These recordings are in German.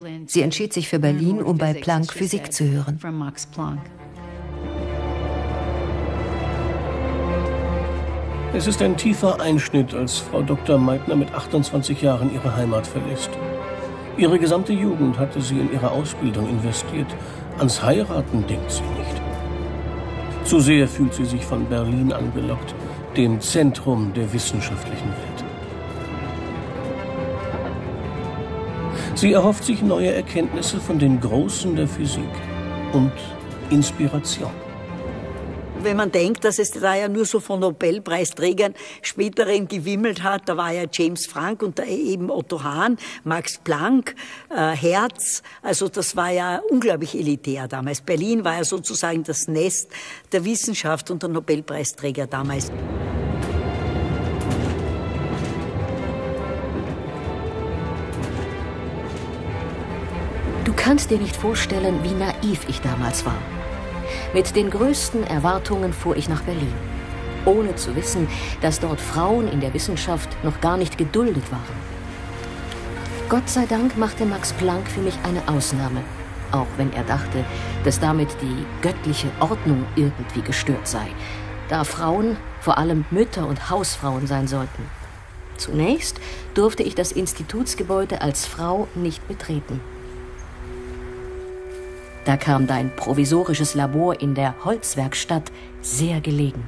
Sie entschied sich für Berlin, um bei Planck Physik zu hören. Es ist ein tiefer Einschnitt, als Frau Dr. Meitner mit 28 Jahren ihre Heimat verlässt. Ihre gesamte Jugend hatte sie in ihre Ausbildung investiert. Ans Heiraten denkt sie nicht. Zu sehr fühlt sie sich von Berlin angelockt, dem Zentrum der wissenschaftlichen Welt. Sie erhofft sich neue Erkenntnisse von den Großen der Physik und Inspiration. Wenn man denkt, dass es da ja nur so von Nobelpreisträgern späteren gewimmelt hat, da war ja James Franck und da eben Otto Hahn, Max Planck, Hertz, also das war ja unglaublich elitär damals. Berlin war ja sozusagen das Nest der Wissenschaft und der Nobelpreisträger damals. Du kannst dir nicht vorstellen, wie naiv ich damals war. Mit den größten Erwartungen fuhr ich nach Berlin, ohne zu wissen, dass dort Frauen in der Wissenschaft noch gar nicht geduldet waren. Gott sei Dank machte Max Planck für mich eine Ausnahme, auch wenn er dachte, dass damit die göttliche Ordnung irgendwie gestört sei, da Frauen vor allem Mütter und Hausfrauen sein sollten. Zunächst durfte ich das Institutsgebäude als Frau nicht betreten. Da kam dein provisorisches Labor in der Holzwerkstatt sehr gelegen.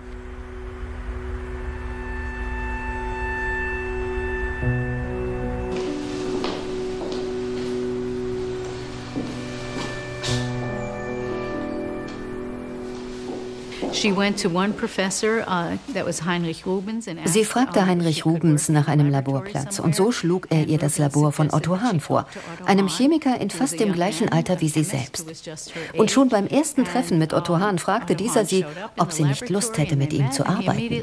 Sie fragte Heinrich Rubens nach einem Laborplatz und so schlug er ihr das Labor von Otto Hahn vor, einem Chemiker in fast dem gleichen Alter wie sie selbst. Und schon beim ersten Treffen mit Otto Hahn fragte dieser sie, ob sie nicht Lust hätte, mit ihm zu arbeiten.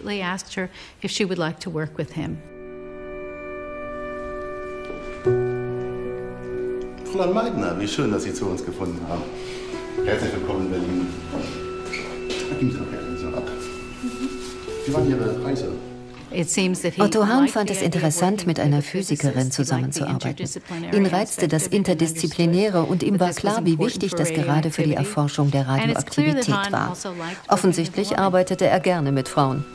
Fräulein Meitner, wie schön, dass Sie zu uns gefunden haben. Herzlich willkommen in Berlin. Geben Sie doch gerne so ab. Wie war Ihre Reise? Otto Hahn fand es interessant, mit einer Physikerin zusammenzuarbeiten. Ihn reizte das Interdisziplinäre und ihm war klar, wie wichtig das gerade für die Erforschung der Radioaktivität war. Offensichtlich arbeitete er gerne mit Frauen.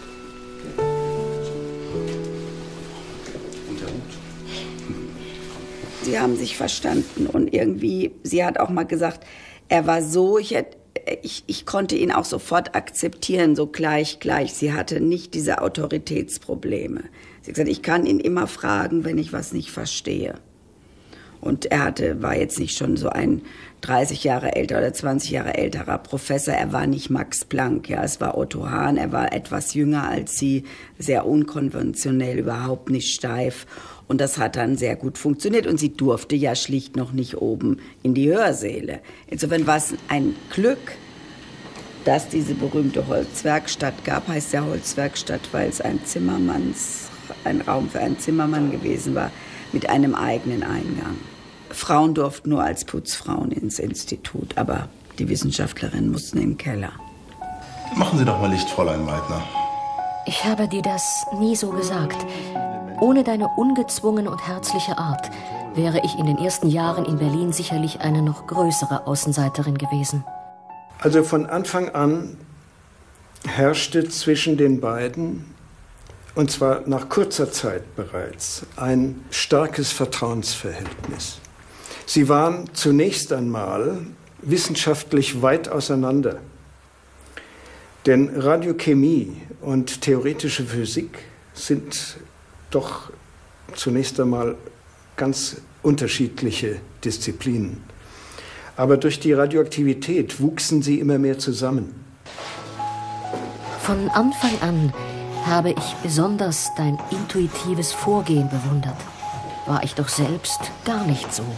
Sie haben sich verstanden und irgendwie, sie hat auch mal gesagt, er war so, ich konnte ihn auch sofort akzeptieren, so gleich. Sie hatte nicht diese Autoritätsprobleme. Sie hat gesagt, ich kann ihn immer fragen, wenn ich was nicht verstehe. Und er war jetzt nicht schon so ein 30 Jahre älter oder 20 Jahre älterer Professor. Er war nicht Max Planck, ja, es war Otto Hahn. Er war etwas jünger als sie, sehr unkonventionell, überhaupt nicht steif. Und das hat dann sehr gut funktioniert. Und sie durfte ja schlicht noch nicht oben in die Hörsäle. Insofern war es ein Glück, dass diese berühmte Holzwerkstatt gab. Heißt ja Holzwerkstatt, weil es ein Raum für einen Zimmermann gewesen war, mit einem eigenen Eingang. Frauen durften nur als Putzfrauen ins Institut, aber die Wissenschaftlerinnen mussten im Keller. Machen Sie doch mal Licht, Fräulein Meitner. Ich habe dir das nie so gesagt. Ohne deine ungezwungene und herzliche Art wäre ich in den ersten Jahren in Berlin sicherlich eine noch größere Außenseiterin gewesen. Also von Anfang an herrschte zwischen den beiden, und zwar nach kurzer Zeit bereits, ein starkes Vertrauensverhältnis. Sie waren zunächst einmal wissenschaftlich weit auseinander. Denn Radiochemie und theoretische Physik sind doch zunächst einmal ganz unterschiedliche Disziplinen. Aber durch die Radioaktivität wuchsen sie immer mehr zusammen. Von Anfang an habe ich besonders dein intuitives Vorgehen bewundert. War ich doch selbst gar nicht so.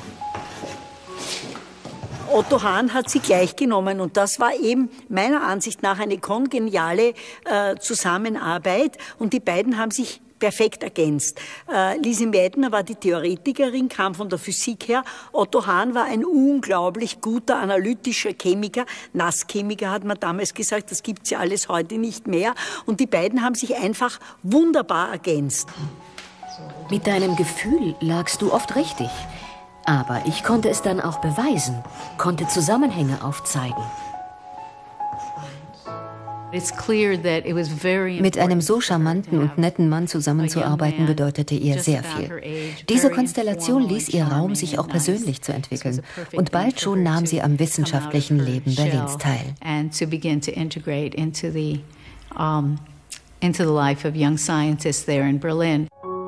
Otto Hahn hat sie gleich genommen und das war eben meiner Ansicht nach eine kongeniale Zusammenarbeit und die beiden haben sich perfekt ergänzt. Lise Meitner war die Theoretikerin, kam von der Physik her. Otto Hahn war ein unglaublich guter analytischer Chemiker, Nasschemiker hat man damals gesagt, das gibt's ja alles heute nicht mehr. Und die beiden haben sich einfach wunderbar ergänzt. Mit deinem Gefühl lagst du oft richtig. Aber ich konnte es dann auch beweisen, konnte Zusammenhänge aufzeigen. Mit einem so charmanten und netten Mann zusammenzuarbeiten bedeutete ihr sehr viel. Diese Konstellation ließ ihr Raum, sich auch persönlich zu entwickeln. Und bald schon nahm sie am wissenschaftlichen Leben Berlins teil. Into the life of young scientists there in Berlin.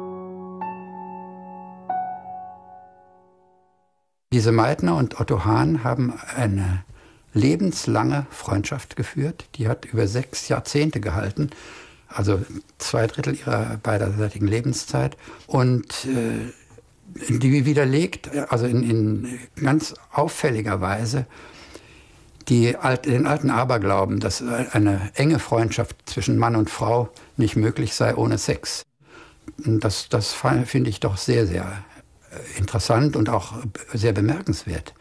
Lise Meitner und Otto Hahn haben eine lebenslange Freundschaft geführt. Die hat über 6 Jahrzehnte gehalten, also 2/3 ihrer beiderseitigen Lebenszeit. Und die widerlegt, also in ganz auffälliger Weise, den alten Aberglauben, dass eine enge Freundschaft zwischen Mann und Frau nicht möglich sei ohne Sex. Das finde ich doch sehr, sehr interessant und auch sehr bemerkenswert.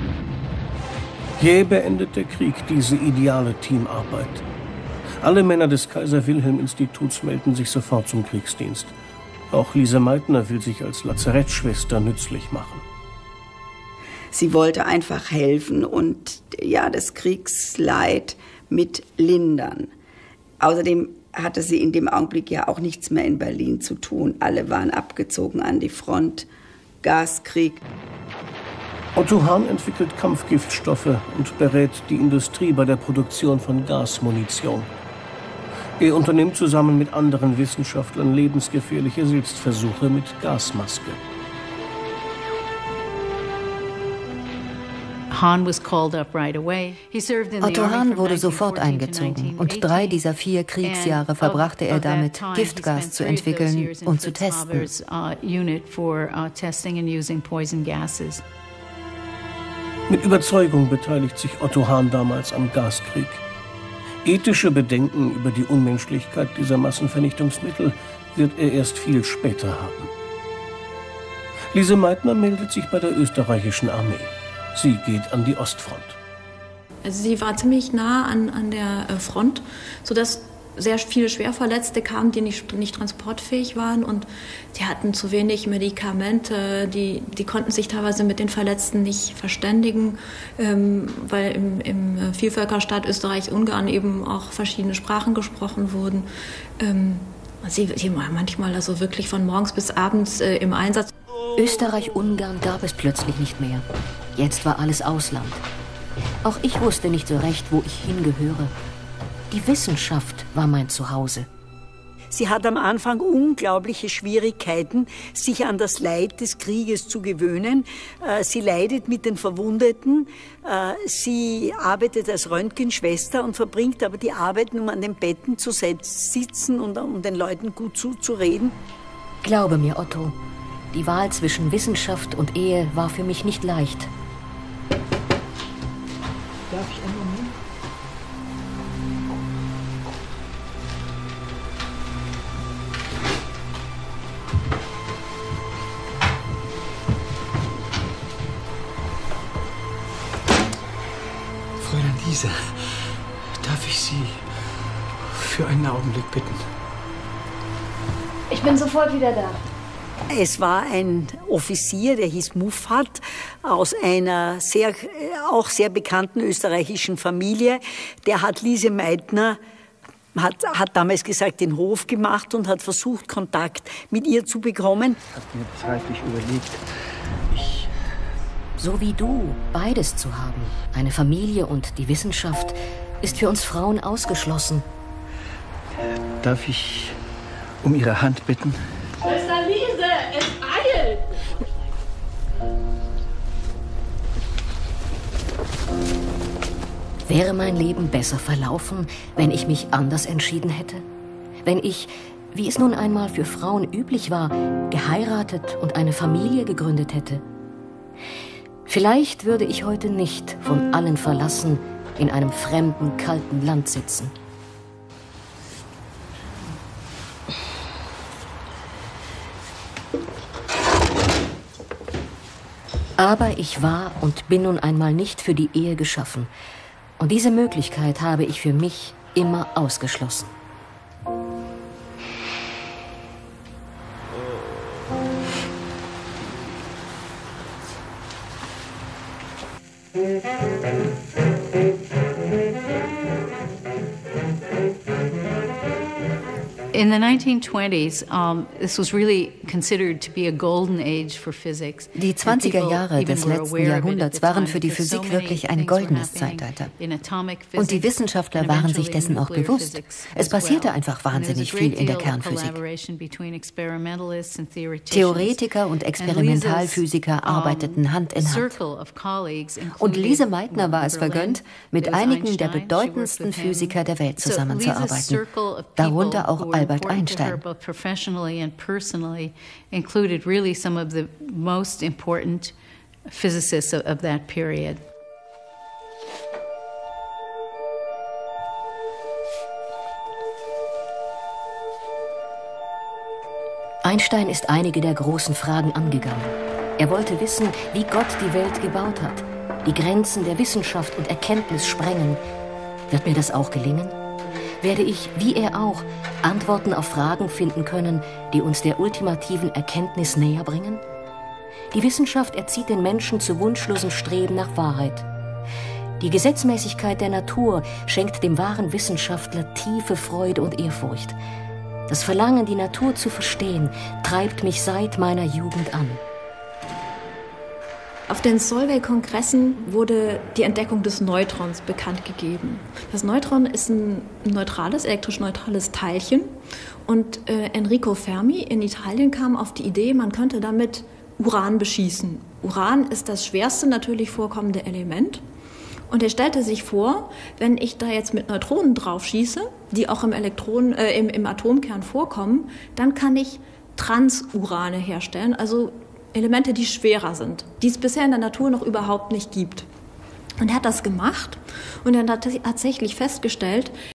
Jäh beendet der Krieg diese ideale Teamarbeit. Alle Männer des Kaiser-Wilhelm-Instituts melden sich sofort zum Kriegsdienst. Auch Lise Meitner will sich als Lazarettschwester nützlich machen. Sie wollte einfach helfen und ja, das Kriegsleid mit lindern. Außerdem hatte sie in dem Augenblick ja auch nichts mehr in Berlin zu tun. Alle waren abgezogen an die Front. Gaskrieg. Otto Hahn entwickelt Kampfgiftstoffe und berät die Industrie bei der Produktion von Gasmunition. Er unternimmt zusammen mit anderen Wissenschaftlern lebensgefährliche Selbstversuche mit Gasmaske. Otto Hahn wurde sofort eingezogen und 3 dieser 4 Kriegsjahre verbrachte er damit, Giftgas zu entwickeln und zu testen. Mit Überzeugung beteiligt sich Otto Hahn damals am Gaskrieg. Ethische Bedenken über die Unmenschlichkeit dieser Massenvernichtungsmittel wird er erst viel später haben. Lise Meitner meldet sich bei der österreichischen Armee. Sie geht an die Ostfront. Also sie war ziemlich nah an der Front, sodass sehr viele Schwerverletzte kamen, die nicht transportfähig waren und die hatten zu wenig Medikamente, die konnten sich teilweise mit den Verletzten nicht verständigen, weil im Vielvölkerstaat Österreich-Ungarn eben auch verschiedene Sprachen gesprochen wurden. Sie waren manchmal also wirklich von morgens bis abends im Einsatz. Österreich-Ungarn gab es plötzlich nicht mehr. Jetzt war alles Ausland. Auch ich wusste nicht so recht, wo ich hingehöre. Die Wissenschaft war mein Zuhause. Sie hat am Anfang unglaubliche Schwierigkeiten, sich an das Leid des Krieges zu gewöhnen. Sie leidet mit den Verwundeten. Sie arbeitet als Röntgenschwester und verbringt aber die Arbeit, um an den Betten zu sitzen und um den Leuten gut zuzureden. Glaube mir, Otto, die Wahl zwischen Wissenschaft und Ehe war für mich nicht leicht. Darf ich einen Moment? Fräulein Lise, darf ich Sie für einen Augenblick bitten? Ich bin sofort wieder da. Es war ein Offizier, der hieß Muffat, aus einer auch sehr bekannten österreichischen Familie. Der hat Lise Meitner, hat damals gesagt, den Hof gemacht und hat versucht, Kontakt mit ihr zu bekommen. Ich habe mir das reiflich überlegt. So wie du, beides zu haben, eine Familie und die Wissenschaft, ist für uns Frauen ausgeschlossen. Darf ich um Ihre Hand bitten? Schwester Lise, es eilt! Wäre mein Leben besser verlaufen, wenn ich mich anders entschieden hätte? Wenn ich, wie es nun einmal für Frauen üblich war, geheiratet und eine Familie gegründet hätte? Vielleicht würde ich heute nicht von allen verlassen in einem fremden, kalten Land sitzen. Aber ich war und bin nun einmal nicht für die Ehe geschaffen. Und diese Möglichkeit habe ich für mich immer ausgeschlossen. In the 1920s, this was really considered to be a golden age for physics. Die 20er Jahre des letzten Jahrhunderts waren für die Physik wirklich ein goldenes Zeitalter. Und die Wissenschaftler waren sich dessen auch bewusst. Es passierte einfach wahnsinnig viel in der Kernphysik. Theoretiker und Experimentalphysiker arbeiteten Hand in Hand. Und Lise Meitner war es vergönnt, mit einigen der bedeutendsten Physiker der Welt zusammenzuarbeiten, darunter auch Albert Einstein. Professionally and personally included really some of the most important physicists of that period. Einstein ist einige der großen Fragen angegangen. Er wollte wissen, wie Gott die Welt gebaut hat, die Grenzen der Wissenschaft und Erkenntnis sprengen. Wird mir das auch gelingen? Werde ich, wie er auch, Antworten auf Fragen finden können, die uns der ultimativen Erkenntnis näher bringen? Die Wissenschaft erzieht den Menschen zu wunschlosem Streben nach Wahrheit. Die Gesetzmäßigkeit der Natur schenkt dem wahren Wissenschaftler tiefe Freude und Ehrfurcht. Das Verlangen, die Natur zu verstehen, treibt mich seit meiner Jugend an. Auf den Solvay-Kongressen wurde die Entdeckung des Neutrons bekannt gegeben. Das Neutron ist ein elektrisch neutrales Teilchen. Und Enrico Fermi in Italien kam auf die Idee, man könnte damit Uran beschießen. Uran ist das schwerste natürlich vorkommende Element. Und er stellte sich vor, wenn ich da jetzt mit Neutronen drauf schieße, die auch im Atomkern vorkommen, dann kann ich Transurane herstellen, also Elemente, die schwerer sind, die es bisher in der Natur noch überhaupt nicht gibt. Und er hat das gemacht und er hat tatsächlich festgestellt,